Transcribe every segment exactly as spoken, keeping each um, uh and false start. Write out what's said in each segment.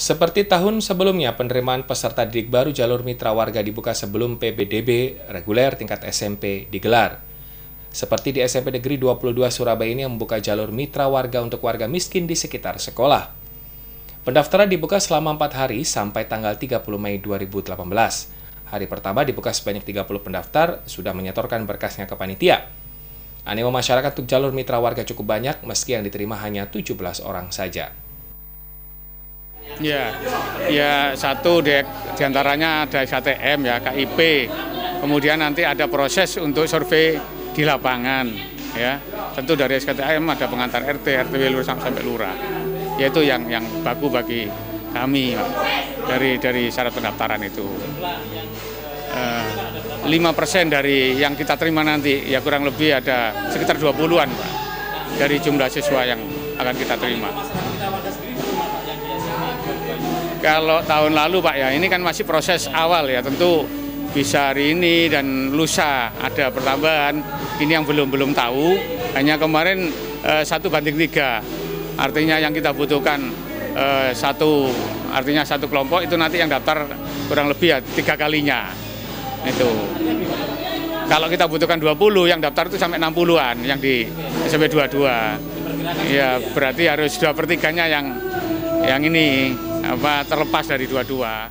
Seperti tahun sebelumnya, penerimaan peserta didik baru jalur mitra warga dibuka sebelum P B D B reguler tingkat S M P digelar. Seperti di S M P Negeri dua puluh dua Surabaya ini yang membuka jalur mitra warga untuk warga miskin di sekitar sekolah. Pendaftaran dibuka selama empat hari sampai tanggal tiga puluh Mei dua ribu delapan belas. Hari pertama dibuka sebanyak tiga puluh pendaftar, sudah menyetorkan berkasnya ke panitia. Animo masyarakat untuk jalur mitra warga cukup banyak, meski yang diterima hanya tujuh belas orang saja. Ya, ya satu di, diantaranya ada S K T M ya, K I P, kemudian nanti ada proses untuk survei di lapangan, ya. Tentu dari S K T M ada pengantar R T, R T W lurah sampai lurah, yaitu yang yang baku bagi kami dari dari syarat pendaftaran itu. lima persen dari yang kita terima nanti, ya kurang lebih ada sekitar dua puluhan Pak, dari jumlah siswa yang akan kita terima. Kalau tahun lalu Pak ya, ini kan masih proses awal ya, tentu bisa hari ini dan lusa ada pertambahan, ini yang belum-belum tahu, hanya kemarin eh, satu banding tiga, artinya yang kita butuhkan eh, satu, artinya satu kelompok itu nanti yang daftar kurang lebih ya tiga kalinya, itu. Kalau kita butuhkan dua puluh, yang daftar itu sampai enam puluhan, yang di S M P dua puluh dua, ya berarti harus dua per tiganya yang, yang ini, apa terlepas dari dua-dua.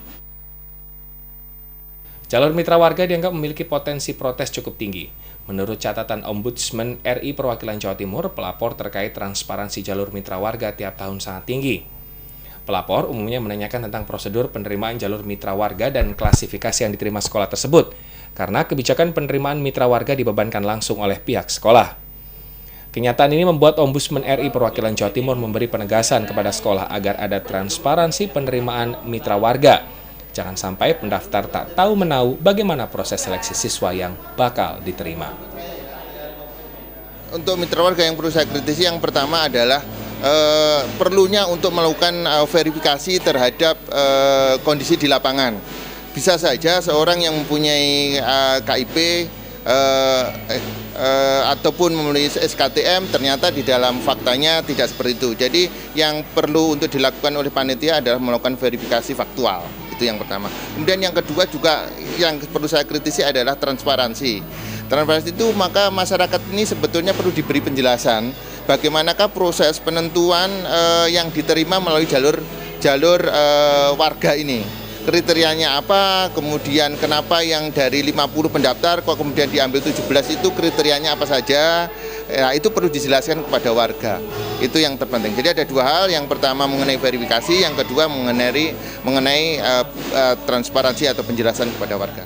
Jalur mitra warga dianggap memiliki potensi protes cukup tinggi. Menurut catatan Ombudsman R I Perwakilan Jawa Timur, pelapor terkait transparansi jalur mitra warga tiap tahun sangat tinggi. Pelapor umumnya menanyakan tentang prosedur penerimaan jalur mitra warga dan klasifikasi yang diterima sekolah tersebut, karena kebijakan penerimaan mitra warga dibebankan langsung oleh pihak sekolah. Kenyataan ini membuat Ombudsman R I Perwakilan Jawa Timur memberi penegasan kepada sekolah agar ada transparansi penerimaan mitra warga. Jangan sampai pendaftar tak tahu menahu bagaimana proses seleksi siswa yang bakal diterima. Untuk mitra warga yang perlu saya kritisi, yang pertama adalah eh, perlunya untuk melakukan eh, verifikasi terhadap eh, kondisi di lapangan. Bisa saja seorang yang mempunyai eh, K I P eh, eh, Uh, ataupun memenuhi S K T M, ternyata di dalam faktanya tidak seperti itu. Jadi yang perlu untuk dilakukan oleh panitia adalah melakukan verifikasi faktual. Itu yang pertama. Kemudian yang kedua juga yang perlu saya kritisi adalah transparansi. Transparansi itu maka masyarakat ini sebetulnya perlu diberi penjelasan bagaimanakah proses penentuan uh, yang diterima melalui jalur jalur uh, warga ini. Kriterianya apa, kemudian kenapa yang dari lima puluh pendaftar kok kemudian diambil tujuh belas, itu kriterianya apa saja, ya, itu perlu dijelaskan kepada warga. Itu yang terpenting. Jadi ada dua hal, yang pertama mengenai verifikasi, yang kedua mengenai, mengenai uh, uh, transparansi atau penjelasan kepada warga.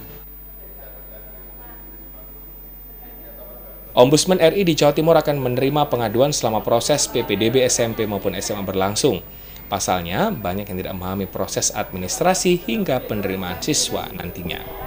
Ombudsman R I di Jawa Timur akan menerima pengaduan selama proses P P D B S M P maupun S M A berlangsung. Pasalnya, banyak yang tidak memahami proses administrasi hingga penerimaan siswa nantinya.